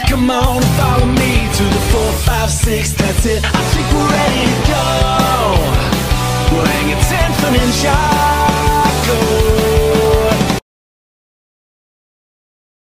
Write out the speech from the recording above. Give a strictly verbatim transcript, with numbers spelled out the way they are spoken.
come on and follow me to the four, five, six, that's it. I